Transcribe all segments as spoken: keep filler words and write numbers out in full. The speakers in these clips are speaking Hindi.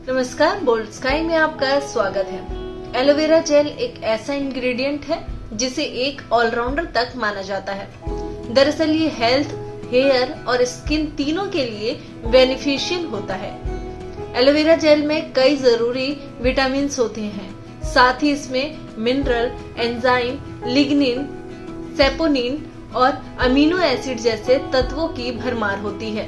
नमस्कार, बोल्ड स्काई में आपका स्वागत है। एलोवेरा जेल एक ऐसा इंग्रेडिएंट है जिसे एक ऑलराउंडर तक माना जाता है। दरअसल ये हेल्थ, हेयर और स्किन तीनों के लिए बेनिफिशियल होता है। एलोवेरा जेल में कई जरूरी विटामिन होते हैं, साथ ही इसमें मिनरल, एंजाइम, लिग्निन, सेपोनिन और अमीनो एसिड जैसे तत्वों की भरमार होती है।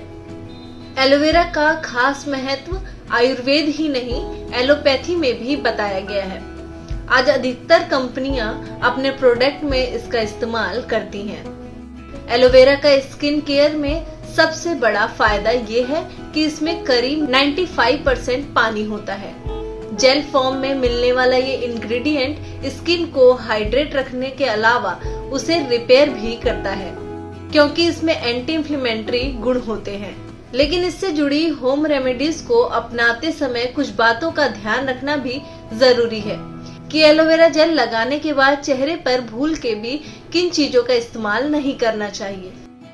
एलोवेरा का खास महत्व आयुर्वेद ही नहीं, एलोपैथी में भी बताया गया है। आज अधिकतर कंपनियां अपने प्रोडक्ट में इसका इस्तेमाल करती हैं। एलोवेरा का स्किन केयर में सबसे बड़ा फायदा ये है कि इसमें करीब पचानवे परसेंट पानी होता है। जेल फॉर्म में मिलने वाला ये इंग्रेडिएंट स्किन को हाइड्रेट रखने के अलावा उसे रिपेयर भी करता है, क्योंकि इसमें एंटी इंफ्लेमेटरी गुण होते हैं। लेकिन इससे जुड़ी होम रेमेडीज को अपनाते समय कुछ बातों का ध्यान रखना भी जरूरी है कि एलोवेरा जेल लगाने के बाद चेहरे पर भूल के भी किन चीजों का इस्तेमाल नहीं करना चाहिए।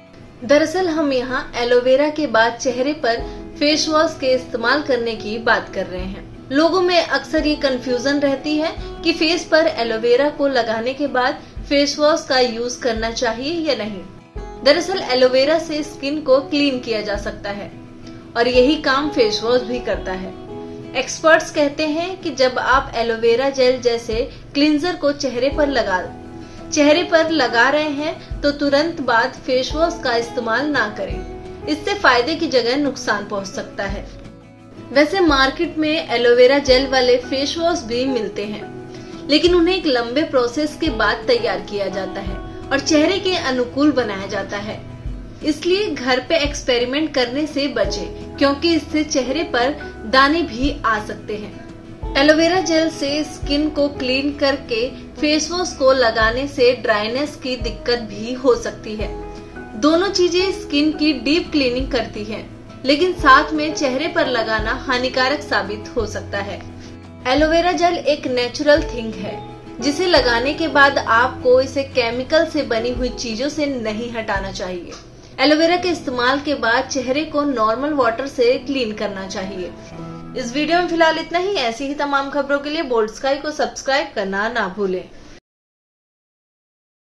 दरअसल हम यहाँ एलोवेरा के बाद चेहरे पर फेस वॉश के इस्तेमाल करने की बात कर रहे हैं। लोगों में अक्सर ये कंफ्यूजन रहती है कि फेस पर एलोवेरा को लगाने के बाद फेस वॉश का यूज करना चाहिए या नहीं। दरअसल एलोवेरा से स्किन को क्लीन किया जा सकता है और यही काम फेस वॉश भी करता है। एक्सपर्ट्स कहते हैं कि जब आप एलोवेरा जेल जैसे क्लींजर को चेहरे पर लगा चेहरे पर लगा रहे हैं तो तुरंत बाद फेस वॉश का इस्तेमाल ना करें। इससे फायदे की जगह नुकसान पहुंच सकता है। वैसे मार्केट में एलोवेरा जेल वाले फेस वॉश भी मिलते हैं, लेकिन उन्हें एक लंबे प्रोसेस के बाद तैयार किया जाता है और चेहरे के अनुकूल बनाया जाता है। इसलिए घर पे एक्सपेरिमेंट करने से बचें, क्योंकि इससे चेहरे पर दाने भी आ सकते हैं। एलोवेरा जेल से स्किन को क्लीन करके फेस वॉश को लगाने से ड्राइनेस की दिक्कत भी हो सकती है। दोनों चीजें स्किन की डीप क्लीनिंग करती हैं, लेकिन साथ में चेहरे पर लगाना हानिकारक साबित हो सकता है। एलोवेरा जेल एक नेचुरल थिंग है, जिसे लगाने के बाद आपको इसे केमिकल से बनी हुई चीजों से नहीं हटाना चाहिए। एलोवेरा के इस्तेमाल के बाद चेहरे को नॉर्मल वाटर से क्लीन करना चाहिए। इस वीडियो में फिलहाल इतना ही। ऐसी ही तमाम खबरों के लिए बोल्ड स्काई को सब्सक्राइब करना ना भूलें।